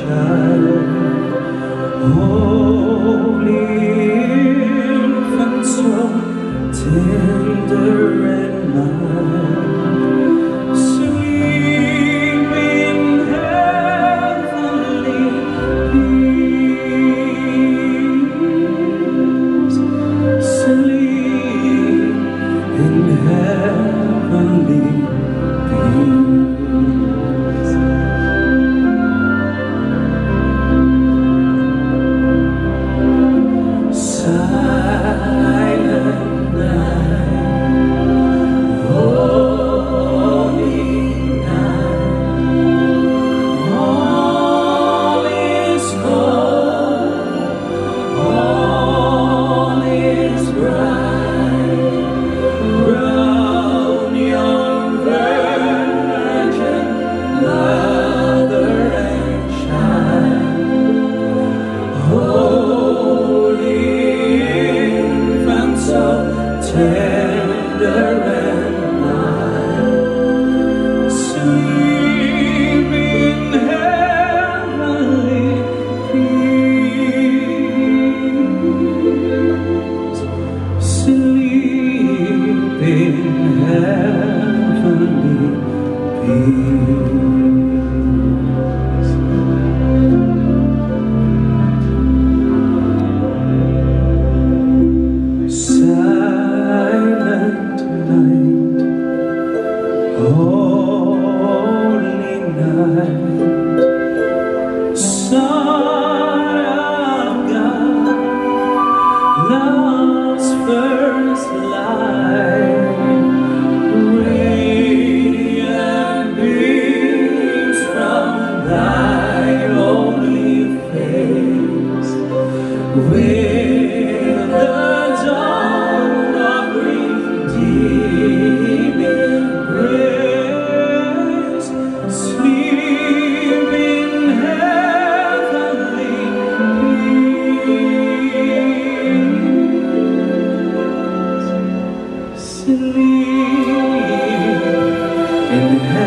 child, holy infant, so tender and mild, sleep in heavenly peace, sleep in heavenly peace. Silent night, holy night, all is cold, all is bright, round young virgin mother and child, holy so tender and mild, sleep in heavenly peace, sleep in heavenly peace. Holy night, Son of God, love's first light, radiant beams from thy only face, with the dawn of redeeming grace, sleep in heavenly peace, sleep in heavenly peace.